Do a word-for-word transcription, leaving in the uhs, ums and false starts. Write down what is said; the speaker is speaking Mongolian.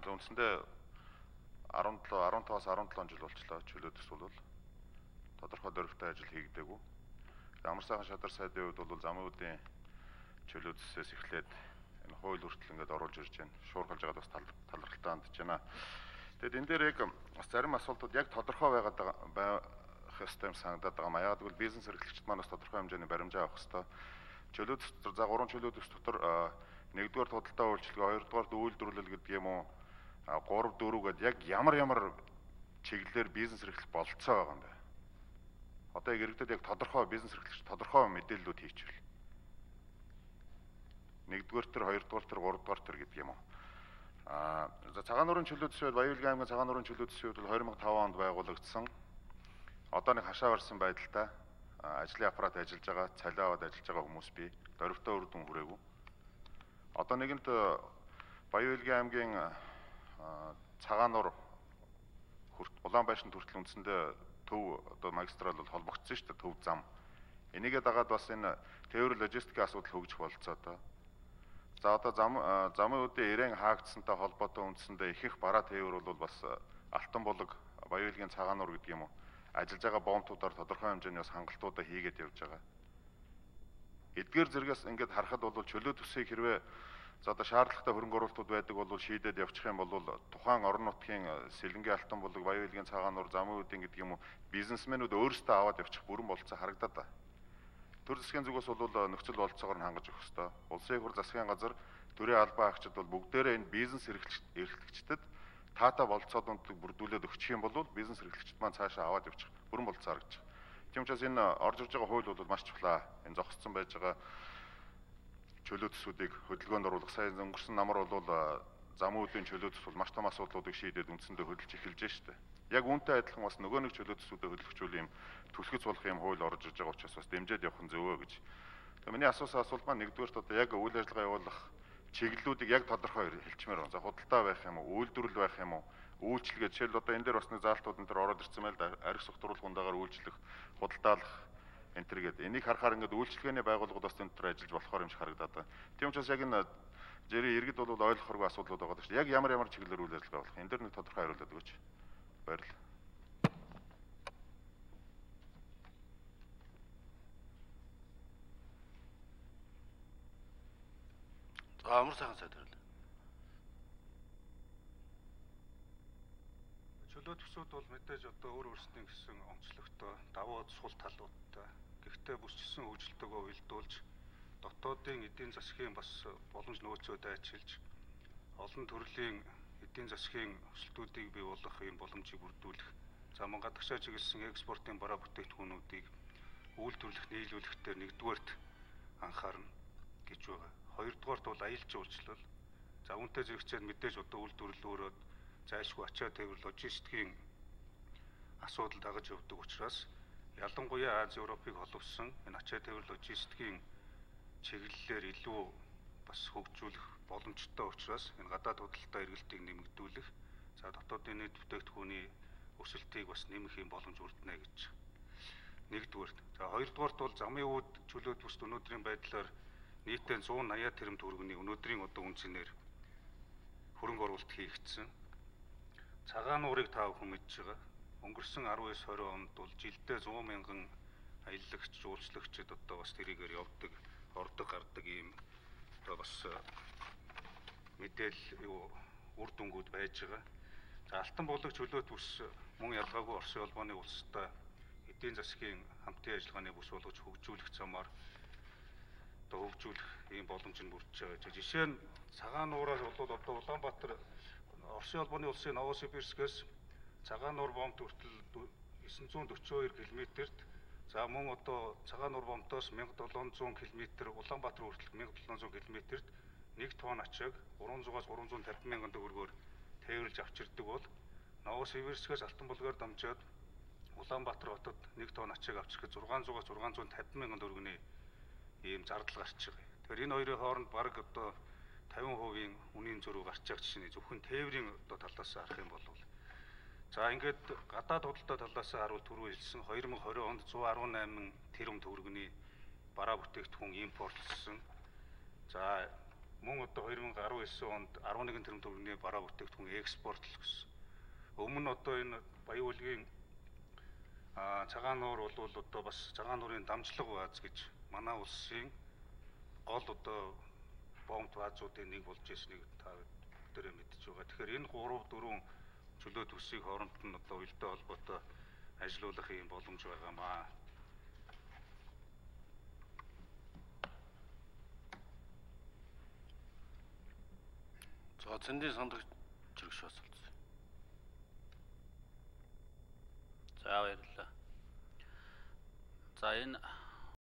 үндсэндээ арван долоо арван таваас арван долоон жил болчлоо. Чөлөө төс бол тодорхой дөрвтэй ажил хийгдээгүй. Амар сайхан шадар сайдын үед бол замын үүдийн чөлөө төсөөс эхлээд энэ хууль хүртэл ингээд оруулж ирж байна. Шуурхалж байгаад бас талархалтай хандж байна. Тэгэд энэ дээр яг бас зарим асуултууд яг тодорхой байгаад байх ёстой юм санагдаад байгаа юм. Яг тэгвэл бизнес эрхлэгчид маань бас тодорхой хэмжээний баримжаа авах ёстой. Чөлөө төс дотор за гурван чөлөө төс дотор нэгдүгээр худалдаа үйлчилгээ, хоёрдугаар үйлдвэрлэл гэдэг юм уу, гурав дөрөв гээд яг ямар ямар чиглэлээр бизнес эрхлэх бололцоо байгаа юм бэ? Одоо яг иргэдэд яг тодорхой бизнес эрхлэгч тодорхой мэдээллүүд хийчихвэл. Нэгдүгээр төр, хоёрдугаар төр, гуравдугаар төр гэдэг юм уу. Аа за Цагаан нуурын чөлөө төсвөд Баян-Улгийн аймгийн Цагаан нуурын чөлөө төсвөд бол две тысячи пять онд байгуулагдсан. Одоо нэг хашаа барсан байдалтай ажлын аппарат ажиллаж байгаа, цалиа аваад ажиллаж байгаа хүмүүс бий. Дөрвтөө үр дүн хүрээгүй. Одоо нэгэнт Баян-Улгийн аймгийн Цагаан нуур Улаанбаашинд хүртэл үндсэндээ төв одоо магистрал бол холбогдсон шүү дээ, төв зам. Энийгээ дагаад бас энэ тээвэр логистикийн асуудал хөгжих бололцоо одоо. За одоо зам замын үүдийн ирээн хаагдсантай холбоотой үндсэндээ ихэнх бараа тээвэр бол бас Алтан булаг, Баян-Улгийн Цагаан нуур гэдэг юм уу, ажиллаж байгаа бомтуудаар тодорхой хэмжээний бас хангалтуудаа хийгээд явж байгаа. Эдгээр зэрэгээс ингээд харахад бол чөлөө төсийг хэрвээ за одоо шаардлагатай хөрөнгө оруулалтууд байдаг бол шийдээд явчих юм бол тухайн орон нутгийн Сэлэнгийн Алтан булаг, Баян-Улгийн Цагаан нуур, замын үүдийн гэдэг юм уу, бизнесмэнүүд өөрсдөө аваад явчих бүрэн бололцоо харагдаад байна. Төр засгийн зүгээс бол нөхцөл бололцоогоор нь хангаж өгөх ёстой. Улсын их хур засгийн газар, төрийн албан хаагчид бол бүгдээрээ энэ бизнес эрхлэгчдэд таатай бололцоодод бүрдүүлээд өгчих юм бол бизнес эрхлэгчид маань цаашаа аваад явчих бүрэн бололцоо харагдаж байна. Тийм учраас энэ орж ирж байгаа хууль бол маш чухлаа. Энэ зогсцсон байж байгаа чөлөө төсүүдийг хөдөлгөөнд оруулах. Сайн өнгөрсөн намар бол замын үүдийн чөлөө төс бол маш том асуудлуудыг шийдээд үндсэндээ хөдөлж эхэлж штэ. Яг үүнтэй адилхан бас нөгөө нэг чөлөө төсүүдэд хөдөлгчүүл юм түлхэц болох юм хууль орж ирж байгаа учраас бас дэмжиж явах нь зөвөө гэж. Тэгээ миний асуусан асуулт маань нэгдүгээрт одоо яг үйл ажиллагаа явуулах чиглэлүүдийг яг тодорхой хэлчмээр байна. За худалдаа байх юм уу, үйлдвэрлэл байх юм уу, үйлчлэгээ жишээл одоо энэ дээр бас нэг заалтууд энэ төр ороод ирсэн байл да. Арх согтруулгундагаар үйлчлэх, худалдаалах энэ төр гэдэг. Энийг харахаар ингээд үйлчлэгээний байгууллагууд бас энэ төр ажиллаж болохоор юм шиг харагдаад байна. Тийм учраас яг энэ жирийн иргэд бол ойлгохоргүй асуудлууд байгаа шүү дээ. Яг ямар ямар чиглэлээр үйл ажиллагаа болох. Энэ дээр нэг тодорхой хариулт өгөөч. Баярлалаа. За амар сайхан сайд баярлалаа. Чөлөө төсүүд бол мэдээж одоо өөр өөрсдийн гэсэн онцлогтой, давуу сул талуудтай. Гэхдээ бүсчилсэн хөгжилтөөгөө уялдуулж дотоодын эдийн засгийн бас боломж нөөцөд ажиллаж олон төрлийн эдийн засгийн өсөлтүүдийг бий болгох юм боломжийг бүрдүүлэх. За мангадагшаа чиглэсэн экспортын бараа бүтээгдэхүүнүүдийг үйлдвэрлэх, нийлүүлэх дээр нэгдүгээрт анхаарна гэж байгаа. Хоёрдугаарт бол аялал жуулчлал. За үүнтэй зэрэгцээд мэдээж одоо үйлдвэрлэл өөрөө зайлшгүй ачаа тээвэр логистикийн асуудал дагаж явдаг учраас ялангуяа Аз Европыг холбосон энэ ачаа тээвэр логистикийн чиглэлээр илүү бас хөгжүүлэх боломжтой учраас энэ гадаад худалдаа эргэлтийг нэмэгдүүлэх, за дотоодын нийт бүтээгдэхүүний өсөлтийг бас нэмэх юм боломж бүрднэ гэж нэгдүгээрт. За хоёрдугаарт бол замын үүд чөлөө төсд өнөөдрийн байдлаар нийтдээ one eighty тэрбум төгрөгийн өнөөдрийн одоо үнцээр хөрөнгө оруулалт хийгдсэн. Цагаан нуурыг та бүхэн мэдж байгаа. Өнгөрсөн nineteen twenty онд бол жилдээ one hundred мянган аялагч, жуулчлагчид одоо бас тэрийгээр явдаг, ордог, гардаг ийм одоо бас мэдээлэл юу үр дүнгууд байж байгаа. За Алтан булаг чөлөө төс мөн ялгаагүй Оросын улбаны улстай эдийн засгийн хамтын ажиллагааны бүс болгож хөгжүүлэх замаар одоо хөгжүүлэх ийм боломж нь бүрдэж байгаа. Жишээ нь Цагаан нуураас бол одоо Улаанбаатар Оросын улбаны улсын Новосибирскээс Цагаан нуур бомт хүртэл nine forty two км-т, за мөн одоо Цагаан нуур бомтоос seventeen hundred км, Улаанбаатар хүртэл seventeen hundred км-т нэг тонн ачааг three hund-аас three hundred fifty мянган төгрөгөөр тээвэрлж авчирдаг бол Новосибирскээс Алтан булгаар дамжаад Улаанбаатар хотод нэг тонн ачааг авчирхэд six hund-аас six hundred fifty мянган төгрөгийн ийм зардал гарч байгаа. Тэгэхээр энэ хоёрын хооронд бараг одоо fifty percent үнийн зөрүү гарч байгаа чинь зөвхөн тээврийн одоо талаас харах юм бол за ингээд гадаад худалдаа талаас харуул түрүү хэлсэн twenty twenty онд one eighteen тэрбум төгрөгийн бараа бүтээгдэхүүн импортлсон. За мөн одоо two thousand nineteen онд eleven тэрбум төгрөгийн бараа бүтээгдэхүүн экспортлох гэсэн. Өмнө нь одоо энэ Баян Улгийн а цагаан нуур бол одоо бас цагаан нуурын дамжлаг бааз гэж манай улсын гол одоо бомб баазуудын нэг болж ирснийг та бүгдээрээ мэдж байгаа. Тэгэхээр энэ гурав дөрвөн чөлөө төсвийг хооронд нь одоо уялдаа холбоотой ажилуулах юм боломж байгаамаа. За цэндийн сандаг чирэгш асуулт. За баярлалаа. За энэ